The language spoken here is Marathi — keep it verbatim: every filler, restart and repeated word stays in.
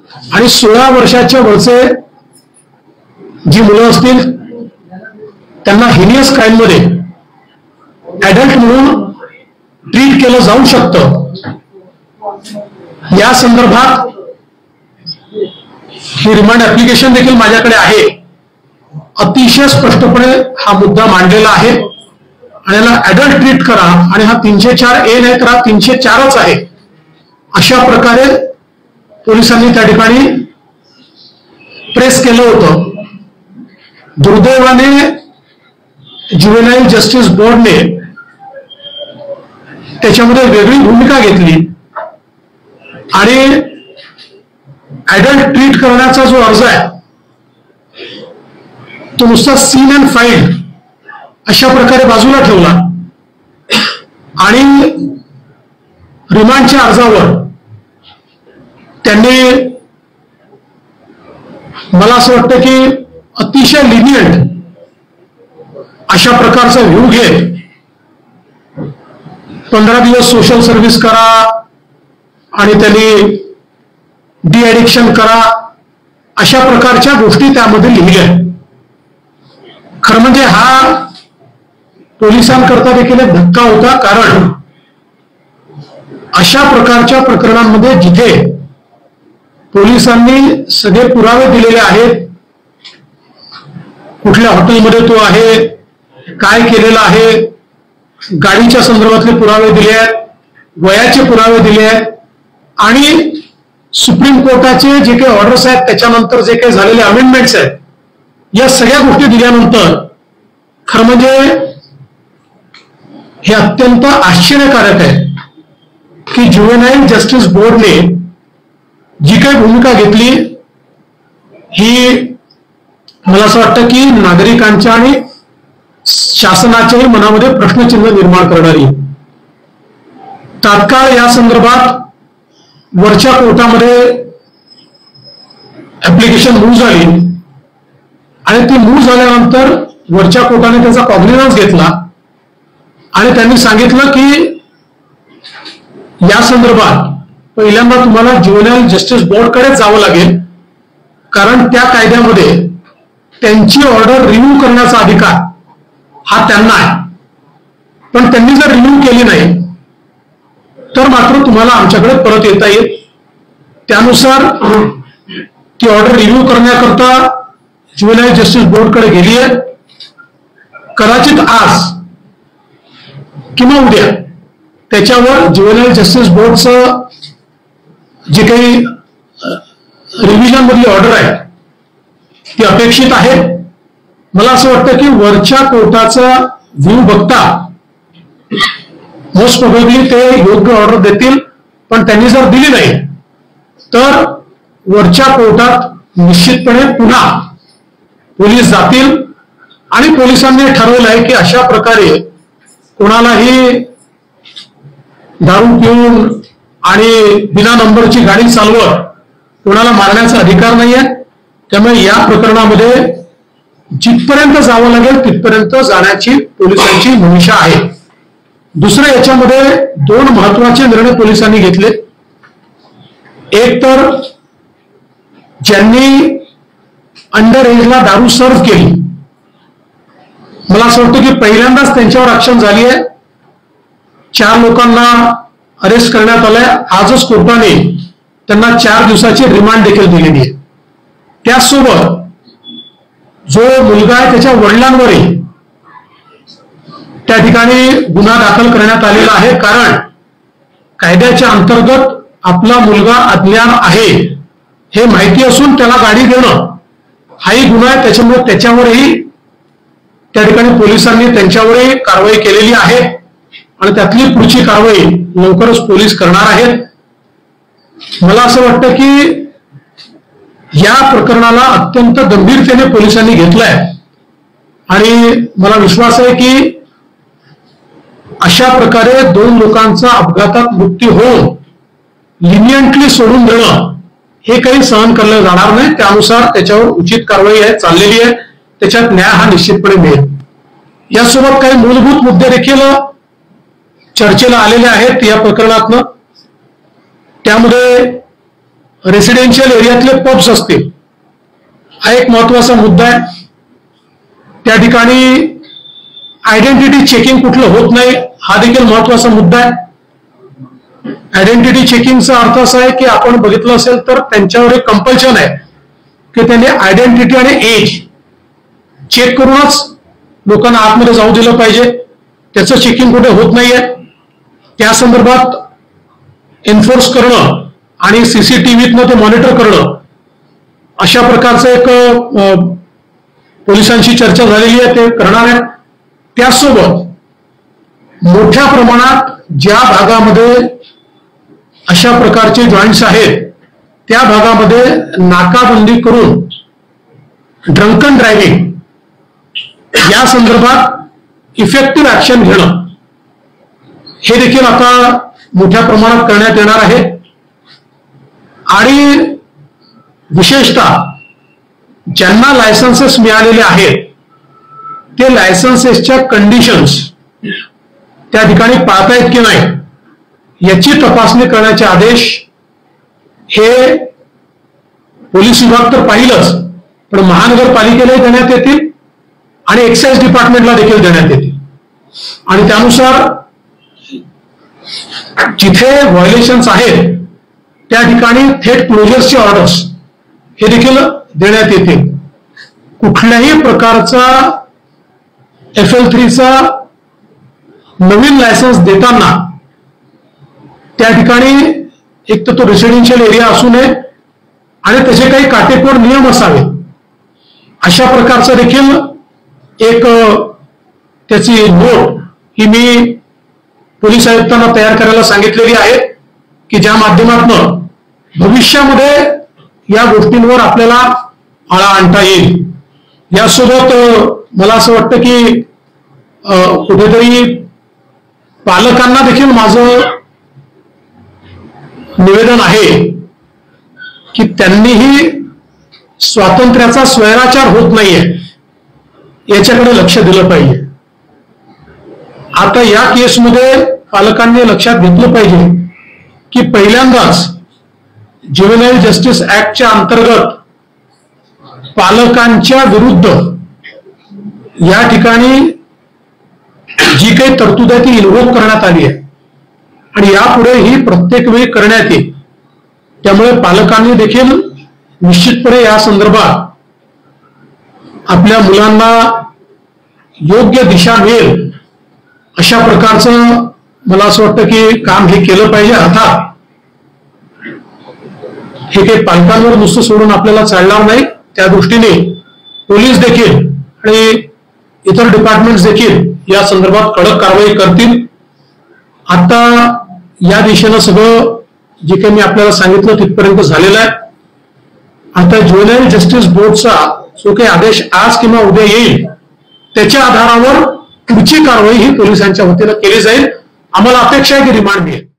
आणि सोळा वर्षाच्या वरचे जी मुलं असतील त्यांना हिनियस क्राईम मध्ये ऍडल्ट म्हणून ट्रीट केलं जाऊ शकतं, या संदर्भात ही रिमांड ऍप्लिकेशन देखील माझ्याकडे आहे. अतिशय स्पष्टपणे हा मुद्दा मांडलेला आहे आणि याला ऍडल्ट ट्रीट करा आणि हा तीनशे चार ए नाही तर हा तीनशे चारच आहे, अशा प्रकारे पोलिसांनी त्या ठिकाणी प्रेस केलं होतं. दुर्दैवाने ज्युव्हेनाईल जस्टिस बोर्डने त्याच्यामध्ये वेगळी भूमिका घेतली आणि ऍडल्ट ट्रीट करण्याचा जो अर्ज आहे तो नुसता सीन अँड फाईल अशा प्रकारे बाजूला ठेवला आणि रिमांडच्या अर्जावर त्यांनी मला असं वाटतं की अतिशय लिनियंट अशा प्रकारचा व्ह्यू घेत पंधरा दिवस सोशल सर्व्हिस करा आणि त्यांनी डी ॲडिक्शन करा अशा प्रकारच्या गोष्टी त्यामध्ये लिहिल्या. खरं म्हणजे हा पोलिसांकरता देखील एक धक्का होता, कारण अशा प्रकारच्या प्रकरणांमध्ये जिथे पोलिसांनी सगळे पुरावे दिलेले आहेत, कुठल्या हॉटेलमध्ये तो आहे, काय केलेलं आहे, गाडीच्या संदर्भातले पुरावे दिले आहेत, वयाचे पुरावे दिले आहेत आणि सुप्रीम कोर्टाचे जे काही ऑर्डर्स आहेत त्याच्यानंतर जे काही झालेले अमेंडमेंट्स आहेत, या सगळ्या गोष्टी दिल्यानंतर खरं म्हणजे हे अत्यंत आश्चर्यकारक आहे की ज्युव्हेनाईल जस्टिस बोर्डने जी काही भूमिका घेतली ही मला असं वाटतं की नागरिकांच्या आणि शासनाच्याही मनामध्ये प्रश्नचिन्ह निर्माण करणारी. तात्काळ या संदर्भात वरच्या कोर्टामध्ये ऍप्लिकेशन मूव्ह झाली आणि ती मूव्ह झाल्यानंतर वरच्या कोर्टाने त्याचा कॉग्निझन्स घेतला आणि त्यांनी सांगितलं की या संदर्भात पहिल्यांदा तुम्हाला ज्युव्हेनाईल जस्टिस बोर्डकडे जावं लागेल, कारण त्या कायद्यामध्ये त्यांची ऑर्डर रिन्यू करण्याचा अधिकार हा त्यांना आहे, पण त्यांनी जर रिन्यू केली नाही तर मात्र तुम्हाला आमच्याकडे परत येता येईल. त्यानुसार ती ऑर्डर रिन्यू करण्याकरता ज्युव्हेनाईल जस्टिस बोर्डकडे गेली आहे. कदाचित आज किंवा उद्या त्याच्यावर ज्युव्हेनाईल जस्टिस बोर्डचं जे काही रिव्हिजन मधली ऑर्डर आहे ती अपेक्षित आहे. मला असं वाटतं की वरच्या कोर्टाचा व्ह्यू बघता मोस्ट प्रोबेबली ते योग्य ऑर्डर देतील, पण त्यांनी जर दिली नाही तर वरच्या कोर्टात निश्चितपणे पुन्हा पोलीस जातील आणि पोलिसांनी ठरवलं आहे की अशा प्रकारे कोणालाही दारू पिऊन आणि बिना नंबरची गाडी चालवत कोणाला मारण्याचा अधिकार नाहीये. त्यामुळे या प्रकरणामध्ये जिथपर्यंत जावं लागेल तिथपर्यंत जाण्याची पोलिसांची भूमिका आहे. दुसरं याच्यामध्ये दोन महत्वाचे निर्णय पोलिसांनी घेतले. एक तर ज्यांनी अंडर एजला दारू सर्व्ह केली, मला असं वाटतं की पहिल्यांदाच त्यांच्यावर ऍक्शन झाली आहे. चार लोकांना अरेस्ट करण्यात आलंय. आजच कोर्टाने त्यांना चार दिवसाची रिमांड देखील दिलेली आहे. त्याचसोबत जो मुलगा आहे त्याच्या वडिलांवरही त्या ठिकाणी गुन्हा दाखल करण्यात आलेला आहे, कारण कायद्याच्या अंतर्गत आपला मुलगा अज्ञान आहे हे माहिती असून त्याला गाडी देणं हाही गुन्हा आहे. त्याच्यामुळे त्याच्यावरही त्या ठिकाणी पोलिसांनी त्यांच्यावरही कारवाई केलेली आहे आणि त्यातली पुढची कारवाई लवकरच पोलीस करणार आहेत. मला असं वाटतं की या प्रकरणाला अत्यंत गंभीरतेने पोलिसांनी घेतलंय आणि मला विश्वास आहे की अशा प्रकारे दोन लोकांचा अपघातात मृत्यू होऊन लिनियंटली सोडून देणं हे काही सहन केलं जाणार नाही. त्यानुसार त्याच्यावर उचित कारवाई आहे चाललेली आहे, त्याच्यात न्याय हा निश्चितपणे मिळेल. यासोबत काही मूलभूत मुद्दे देखील चर्चेला आलेले आहेत या प्रकरणातनं. त्यामध्ये रेसिडेन्शियल एरियातले पब्स असतील, हा एक महत्वाचा मुद्दा आहे. त्या ठिकाणी आयडेंटिटी चेकिंग कुठलं होत नाही, हा देखील महत्वाचा मुद्दा आहे. आयडेंटिटी चेकिंगचा अर्थ असा आहे की आपण बघितलं असेल तर त्यांच्यावर एक कंपल्शन आहे की त्यांनी आयडेंटिटी आणि एज चेक करूनच लोकांना आतमध्ये जाऊ दिलं पाहिजे. त्याचं चेकिंग कुठे होत नाहीये. त्या संदर्भात एन्फोर्स करणं आणि सीसीटीव्हीतनं ते मॉनिटर करणं, अशा प्रकारचं एक पोलिसांशी चर्चा झालेली आहे, ते करणार आहे. त्यासोबत मोठ्या प्रमाणात ज्या भागामध्ये अशा प्रकारचे जॉईंट्स आहेत त्या भागामध्ये नाकाबंदी करून ड्रंकन ड्रायव्हिंग या संदर्भात इफेक्टिव्ह ऍक्शन घेणं, हे देखील आता मोठ्या प्रमाणात करण्यात येणार आहे. आणि विशेषतः ज्यांना लायसन्सेस मिळालेले आहेत ते लायसन्सेसच्या कंडिशन्स त्या ठिकाणी पाळतायत की नाही याची तपासणी करण्याचे आदेश हे पोलीस विभाग तर पाहिलंच, पण महानगरपालिकेलाही देण्यात येतील आणि एक्साइज डिपार्टमेंटला देखील देण्यात येतील. आणि त्यानुसार जिथे व्हायोलेशन्स आहेत त्या ठिकाणी थेट क्लोजर्सचे ऑर्डर्स हे देखील देण्यात येतील. कुठल्याही प्रकारचा एफ एल थ्रीचा नवीन लायसन्स देताना त्या ठिकाणी एक तर तो रेसिडेन्शियल एरिया असू नये आणि त्याचे काही काटेकोर नियम असावेत, अशा प्रकारचं देखील एक त्याची नोट ही मी पोलीस आयुक्तांना तयार करायला सांगितलेली आहे की ज्या माध्यमातून भविष्यामध्ये या गोष्टींवर आपल्याला आळा आणता येईल. यासोबत मला असं वाटतं की कुठेतरी पालकांना देखील माझं निवेदन आहे की त्यांनीही स्वातंत्र्याचा स्वैराचार होत नाहीये याच्याकडे लक्ष दिलं पाहिजे. आता या केसमध्ये पालकांनी लक्षात घेतलं पाहिजे की पहिल्यांदाच ज्युव्हेनाइल जस्टिस ऍक्टच्या अंतर्गत पालकांच्या विरुद्ध या ठिकाणी जी काही तरतूद आहे ती इन्व्होक करण्यात आली आहे आणि यापुढे ही प्रत्येक वेळी करण्यात येईल. त्यामुळे पालकांनी देखील निश्चितपणे या संदर्भात आपल्या मुलांना योग्य दिशा मिळेल अशा प्रकारचं मला असं वाटतं की काम हे केलं पाहिजे. अर्थात हे काही पालकांवर नुसतं सोडून आपल्याला चालणार नाही, त्या दृष्टीने पोलीस देखील आणि इतर डिपार्टमेंट्स देखील या संदर्भात कडक कारवाई करतील. आता या दिशेनं सगळं जे काही मी आपल्याला सांगितलं तिथपर्यंत झालेलं आहे. आता ज्युव्हेनाइल जस्टिस बोर्डचा जो काही आदेश आज किंवा उद्या येईल त्याच्या आधारावर पुढची कारवाई ही पोलिसांच्या वतीनं केली जाईल. आम्हाला अपेक्षा आहे की रिमांड मिळेल.